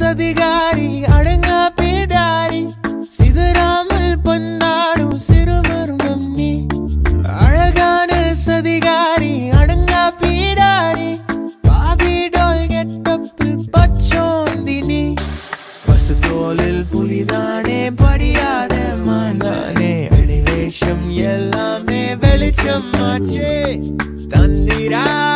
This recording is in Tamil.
சதிகாரி அடங்கா பேடாரி சிதறாமல் பந்தாடும் சிறுமர்மம் நீ அழகான சதிகாரி அடங்கா பேடாரி பாபிடோல் கெட்டப்பில் பச்சோந்தினி பசுதோலில் புலிதானே படியாத மானானே வெளிவேஷம் எல்லாமே வெளிச்சம் ஆச்சே தந்திரா